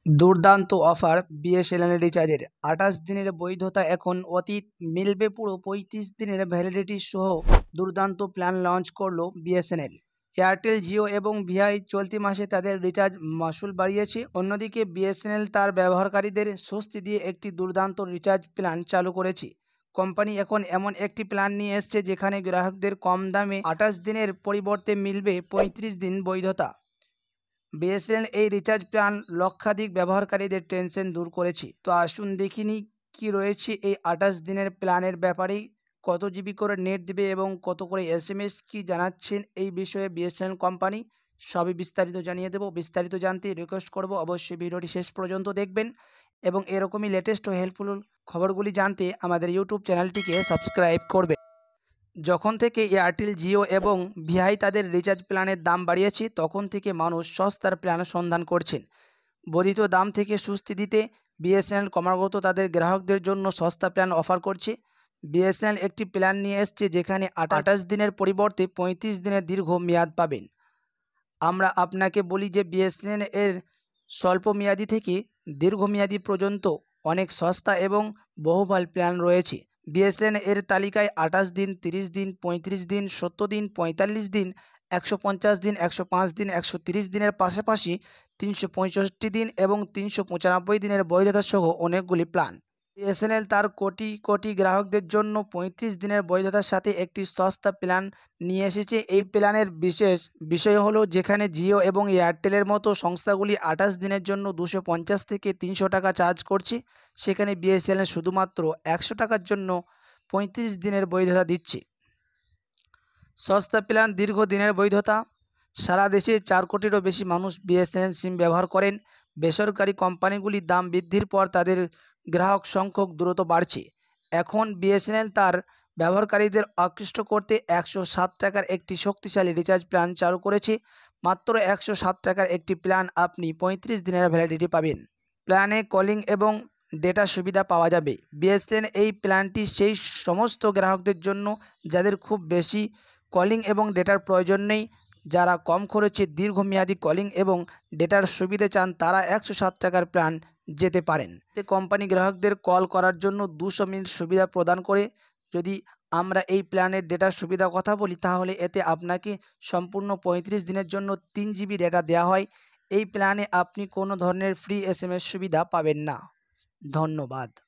দুর্দান্ত offer BSNL রিচার্জের 28 দিনের বৈধতা এখন অতীত মিলবে পুরো 35 দিনের ভ্যালিডিটি সহ দুর্দান্ত প্ল্যান লঞ্চ করলো বিএসএনএল। এয়ারটেল, জিও এবং ভিআই চলতি মাসে তাদের রিচার্জ মাসুল বাড়িয়েছে। অন্যদিকে বিএসএনএল তার ব্যবহারকারীদের স্বস্তি দিয়ে একটি দুর্দান্ত রিচার্জ প্ল্যান চালু করেছে। কোম্পানি এখন এমন একটি প্ল্যান নিয়ে এসছে যেখানে গ্রাহকদের কম দামে 28 দিনের পরিবর্তে মিলবে 35 দিন বৈধতা। বিএসএনএল এই রিচার্জ প্ল্যান লক্ষাধিক ব্যবহারকারীদের টেনশন দূর করেছে। তো আসুন দেখিনি কি রয়েছে এই 28 দিনের প্ল্যানের ব্যাপারে, কত জিবি করে নেট দেবে এবং কত করে এসএমএস কি জানাচ্ছেন এই বিষয়ে বিএসএনএল কোম্পানি, সবই বিস্তারিত জানিয়ে দেবো। বিস্তারিত জানতে রিকোয়েস্ট করব অবশ্যই ভিডিওটি শেষ পর্যন্ত দেখবেন এবং এরকমই লেটেস্ট ও হেল্পফুল খবরগুলি জানতে আমাদের ইউটিউব চ্যানেলটিকে সাবস্ক্রাইব করবেন। যখন থেকে এয়ারটেল, জিও এবং ভিআই তাদের রিচার্জ প্ল্যানের দাম বাড়িয়েছে তখন থেকে মানুষ সস্তার প্ল্যান সন্ধান করছেন। বর্ধিত দাম থেকে স্বস্তি দিতে বিএসএনএল ক্রমাগত তাদের গ্রাহকদের জন্য সস্তা প্ল্যান অফার করছে। বিএসএনএল একটি প্ল্যান নিয়ে এসছে যেখানে 28 দিনের পরিবর্তে 35 দিনের দীর্ঘ মেয়াদ পাবেন। আমরা আপনাকে বলি যে বিএসএনএল এর স্বল্প মেয়াদি থেকে দীর্ঘমেয়াদী পর্যন্ত অনেক সস্তা এবং বহুফল প্ল্যান রয়েছে। বিএসএনএল এর তালিকায় 28 দিন, 30 দিন, 35 দিন, 70 দিন, 45 দিন, 150 দিন, 105 দিন, 130 দিনের পাশাপাশি 365 দিন এবং 395 দিনের বৈধতা সহ অনেকগুলি প্ল্যান। বিএসএনএল তার কোটি কোটি গ্রাহকদের জন্য 35 দিনের বৈধতার সাথে একটি সস্তা প্ল্যান নিয়ে এসেছে। এই প্ল্যানের বিশেষ বিষয় হলো যেখানে জিও এবং এয়ারটেলের মতো সংস্থাগুলি 28 দিনের জন্য 250 থেকে 300 টাকা চার্জ করছে, সেখানে বিএসএনএল শুধুমাত্র 100 টাকার জন্য 35 দিনের বৈধতা দিচ্ছে। সস্তা প্ল্যান, দীর্ঘ দিনের বৈধতা। সারা দেশে 4 কোটিরও বেশি মানুষ বিএসএনএল সিম ব্যবহার করেন। বেসরকারি কোম্পানিগুলির দাম বৃদ্ধির পর তাদের গ্রাহক সংখ্যক দ্রুত বাড়ছে। এখন বিএসএনএল তার ব্যবহারকারীদের আকৃষ্ট করতে 107 টাকার একটি শক্তিশালী রিচার্জ প্ল্যান চালু করেছে। মাত্র 107 টাকার একটি প্ল্যান আপনি 35 দিনের ভ্যালিডিটি পাবেন। প্ল্যানে কলিং এবং ডেটা সুবিধা পাওয়া যাবে। বিএসএনএল এই প্ল্যানটি সেই সমস্ত গ্রাহকদের জন্য যাদের খুব বেশি কলিং এবং ডেটার প্রয়োজন নেই। যারা কম খরচে দীর্ঘমেয়াদী কলিং এবং ডেটার সুবিধা চান তারা 107 টাকার প্ল্যান যেতে পারেন। এতে কোম্পানি গ্রাহকদের কল করার জন্য 200 মিনিট সুবিধা প্রদান করে। যদি আমরা এই প্ল্যানের ডেটার সুবিধার কথা বলি তাহলে এতে আপনাকে সম্পূর্ণ 35 দিনের জন্য 3 জিবি ডেটা দেওয়া হয়। এই প্ল্যানে আপনি কোনো ধরনের ফ্রি এসএমএস সুবিধা পাবেন না। ধন্যবাদ।